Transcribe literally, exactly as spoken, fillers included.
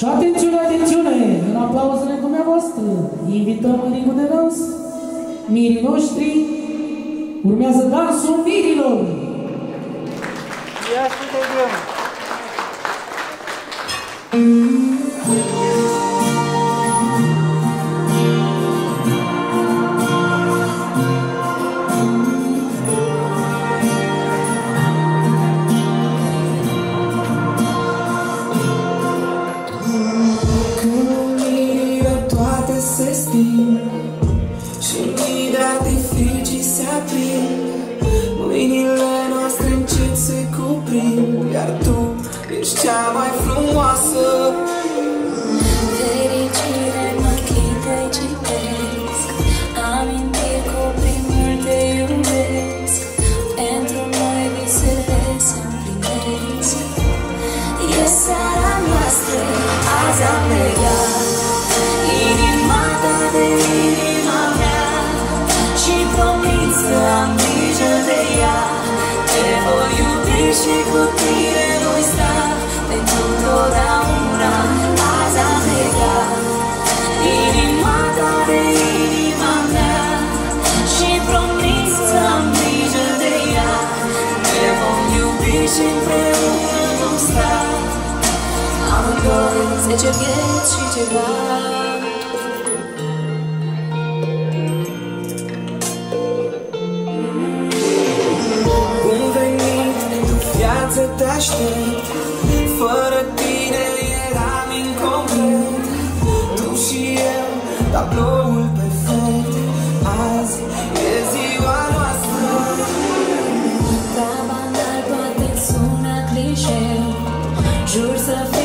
Și atențiune, atențiune! În aplauzele dumneavoastră invităm în ringul de dans mirii noștri. Urmează dansul mirilor! Ia să vedem! Se sting și mii de artificii se aprind, mâinile noastre încet se cuprind, iar tu ești cea mai frumoasă. Fericire mă chităi citesc, amintiri cu primul te iubesc, pentru noi visele se împlinesc. E seara noastră, azi am legat inima ta de inima mea și promit să am grijă de ea. Te voi iubi și cu tine voi sta pentru totdeauna. Azi am legat inima ta de inima mea și promit să am grijă de ea. Te vom iubi și împreună vom sta amândoi zece vieți și ceva. Te aștept, fără tine eram incomplet. Tu și eu, tabloul perfect. Azi e ziua noastră. Ca banal poate sună clișeu, jur să fiu